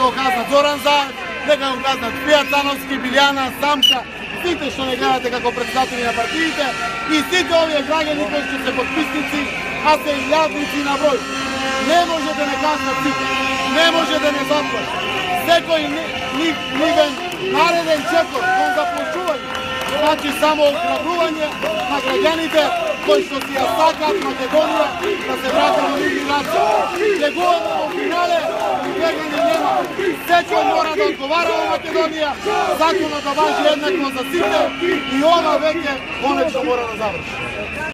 го казнат Зоран Заев, нека го казнат Пија Цановски, Билјана, Самка, сите што не гледате како председатели на партиите и сите овие граѓани кои што се подписници, а се илјадници на број. Не може да не казнат сите, не може да не затвора. Секој нивен нареден чекор кон заплашување, значи само охрабрување на граѓаните кои што си ја сакаат Македонија да се врати во нивни раци. Легуваме во финале, граѓани нема. Секој мора да одговара во Македонија, законот да важи еднакво за сите и ова веќе конечно мора да заврши.